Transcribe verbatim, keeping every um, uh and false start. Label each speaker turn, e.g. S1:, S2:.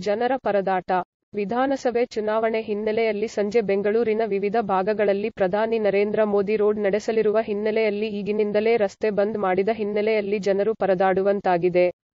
S1: ಜನರ ಪರದಾಟ. ವಿಧಾನಸಭೆ ಚುನಾವಣೆ ಹಿನ್ನೆಲೆಯಲ್ಲಿ ಸಂಜೆ ಬೆಂಗಳೂರಿನ ವಿವಿಧ ಭಾಗಗಳಲ್ಲಿ ಪ್ರಧಾನಿ ನರೇಂದ್ರ ಮೋದಿ ರೋಡ್ ನಡೆಸಲಿರುವ ಹಿನ್ನೆಲೆಯಲ್ಲಿ ಈಗಿನಿಂದಲೇ ರಸ್ತೆ ಬಂದ್ ಮಾಡಿದ ಹಿನ್ನೆಲೆಯಲ್ಲಿ ಜನರು ಪರದಾಡುವಂತಾಗಿದೆ.